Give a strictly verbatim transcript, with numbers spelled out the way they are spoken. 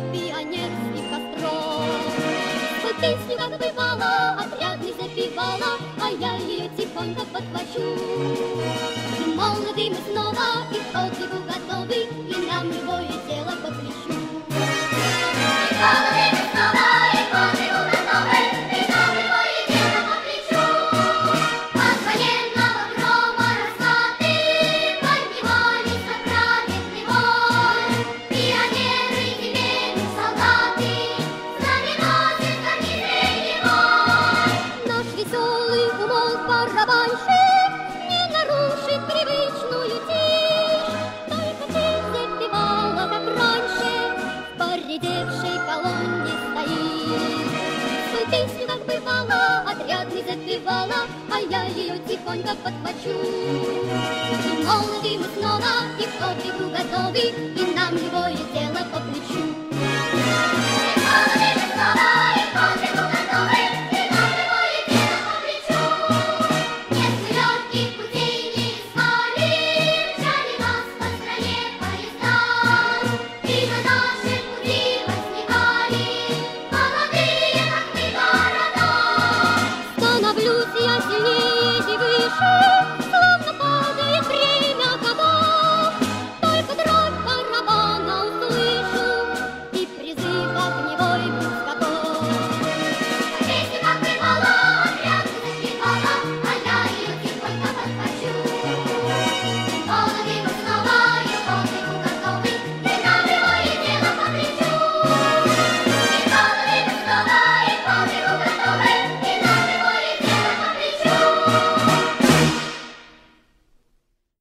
пионерских костров. Свою песню, как бывало, отрядный запевала, а я ее тихонько подхвачу. И молоды мы снова, и к подвигу готовы, и нам любое дело по плечу. И молоды мы снова, и к подвигу готовы, и нам любое дело по плечу. От военного грома раскаты поднимались от праведный вой. Пионеры теперь солдаты, знаменосец гарнизонный бой. Наш веселый умолк барабанщик не нарушит привычную тишь, только тень запевала, как раньше, в поредевшей колонне стоит. Свою песню, как бывало, отрядный запевала, а я ее тихонько подхвачу. И молоды мы снова, и к подвигу готовы, и нам любое дело по плечу.